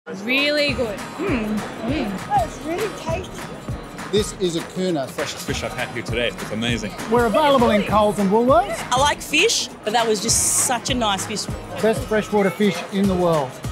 Really good. Oh, it's really tasty. This is Aquna fresh Fish I've had here today. It's amazing. We're available in Coles and Woolworths. I like fish, but that was just such a nice fish. Best freshwater fish in the world.